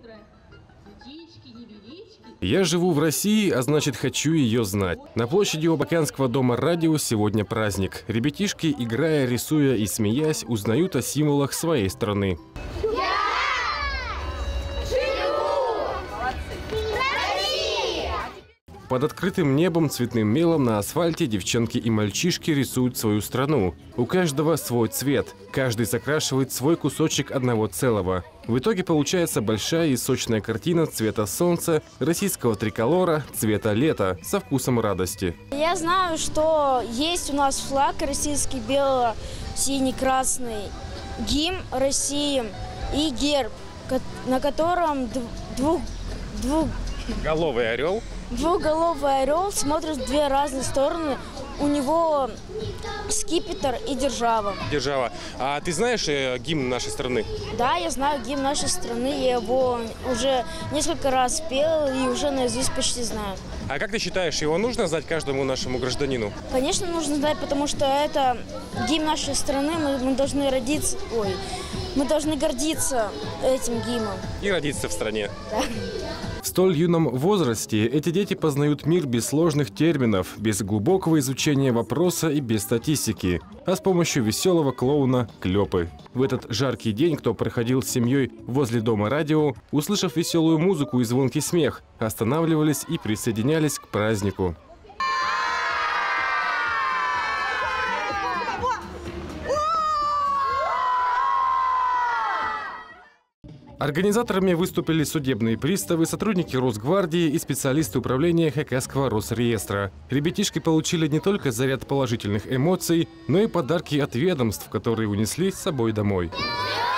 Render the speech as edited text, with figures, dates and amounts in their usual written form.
Я живу в России, а значит, хочу ее знать. На площади у Абаканского дома радио сегодня праздник. Ребятишки, играя, рисуя и смеясь, узнают о символах своей страны. Под открытым небом цветным мелом на асфальте девчонки и мальчишки рисуют свою страну. У каждого свой цвет. Каждый закрашивает свой кусочек одного целого. В итоге получается большая и сочная картина цвета солнца, российского триколора, цвета лета, со вкусом радости. Я знаю, что есть у нас флаг российский, бело-синий-красный, гимн России и герб, на котором Головый орел. Двухголовый орел смотрит в две разные стороны. У него скипетр и держава. Держава. А ты знаешь гимн нашей страны? Да, я знаю гимн нашей страны. Я его уже несколько раз пел и уже наизусть почти знаю. А как ты считаешь, его нужно знать каждому нашему гражданину? Конечно, нужно знать, потому что это гимн нашей страны. Мы должны мы должны гордиться этим гимном. И родиться в стране. Да. В столь юном возрасте эти дети познают мир без сложных терминов, без глубокого изучения вопроса и без статистики, а с помощью веселого клоуна Клёпы. В этот жаркий день, кто проходил с семьей возле дома радио, услышав веселую музыку и звонкий смех, останавливались и присоединялись к празднику. Организаторами выступили судебные приставы, сотрудники Росгвардии и специалисты управления Хакасского Росреестра. Ребятишки получили не только заряд положительных эмоций, но и подарки от ведомств, которые унесли с собой домой.